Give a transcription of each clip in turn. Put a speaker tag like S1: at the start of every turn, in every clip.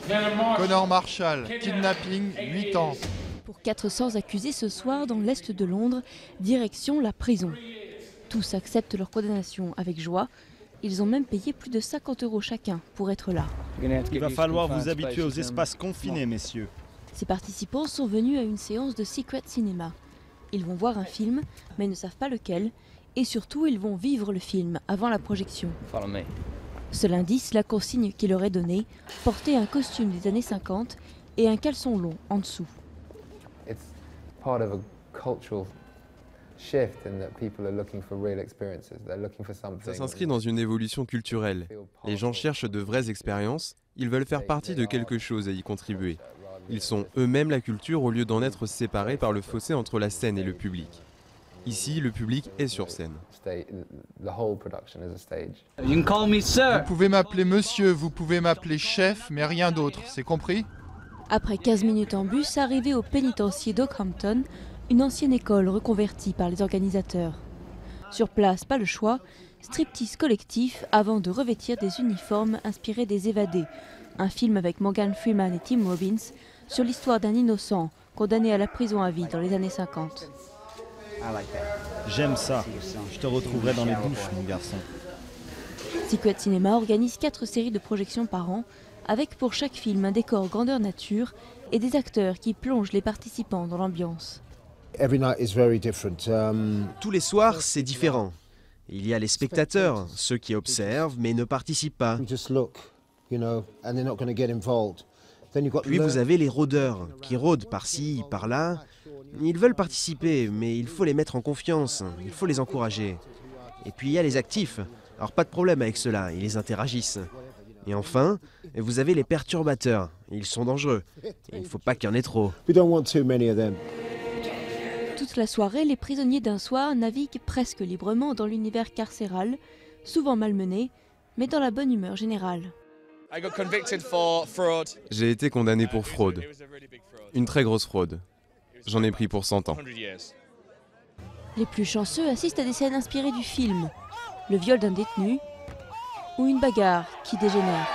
S1: Connor Marshall, kidnapping, 8 ans.
S2: Pour 400 accusés ce soir dans l'est de Londres, direction la prison. Tous acceptent leur condamnation avec joie. Ils ont même payé plus de 50 € chacun pour être là.
S3: Il va falloir vous habituer aux espaces confinés, messieurs.
S2: Ces participants sont venus à une séance de Secret Cinema. Ils vont voir un film, mais ne savent pas lequel. Et surtout, ils vont vivre le film avant la projection. Seul indice, la consigne qui leur est donnée, porter un costume des années 50 et un caleçon long en dessous.
S4: Ça s'inscrit dans une évolution culturelle. Les gens cherchent de vraies expériences, ils veulent faire partie de quelque chose et y contribuer. Ils sont eux-mêmes la culture au lieu d'en être séparés par le fossé entre la scène et le public. Ici, le public est sur scène.
S1: Vous pouvez m'appeler monsieur, vous pouvez m'appeler chef, mais rien d'autre, c'est compris?
S2: Après 15 minutes en bus, arrivé au pénitencier d'Ockhampton, une ancienne école reconvertie par les organisateurs. Sur place, pas le choix, striptease collectif avant de revêtir des uniformes inspirés des Évadés, un film avec Morgan Freeman et Tim Robbins sur l'histoire d'un innocent condamné à la prison à vie dans les années 50.
S3: J'aime ça. Je te retrouverai dans les douches, mon garçon.
S2: Secret Cinema organise 4 séries de projections par an, avec pour chaque film un décor grandeur nature et des acteurs qui plongent les participants dans l'ambiance.
S5: Tous les soirs, c'est différent. Il y a les spectateurs, ceux qui observent mais ne participent pas. Puis vous avez les rôdeurs, qui rôdent par-ci, par-là. Ils veulent participer, mais il faut les mettre en confiance, il faut les encourager. Et puis il y a les actifs. Alors pas de problème avec ceux-là, ils les interagissent. Et enfin, vous avez les perturbateurs. Ils sont dangereux. Et il ne faut pas qu'il y en ait trop.
S2: Toute la soirée, les prisonniers d'un soir naviguent presque librement dans l'univers carcéral, souvent malmenés, mais dans la bonne humeur générale.
S4: J'ai été condamné pour fraude. Une très grosse fraude. J'en ai pris pour 100 ans.
S2: Les plus chanceux assistent à des scènes inspirées du film, le viol d'un détenu ou une bagarre qui dégénère.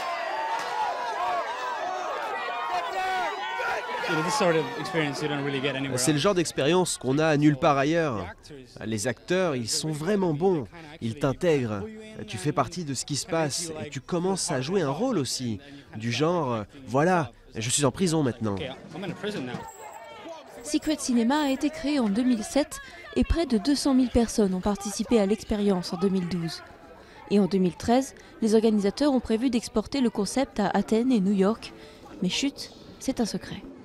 S5: C'est le genre d'expérience qu'on a nulle part ailleurs. Les acteurs, ils sont vraiment bons. Ils t'intègrent. Tu fais partie de ce qui se passe et tu commences à jouer un rôle aussi. Du genre, voilà, je suis en prison maintenant.
S2: Secret Cinema a été créé en 2007 et près de 200 000 personnes ont participé à l'expérience en 2012. Et en 2013, les organisateurs ont prévu d'exporter le concept à Athènes et New York. Mais chut, c'est un secret.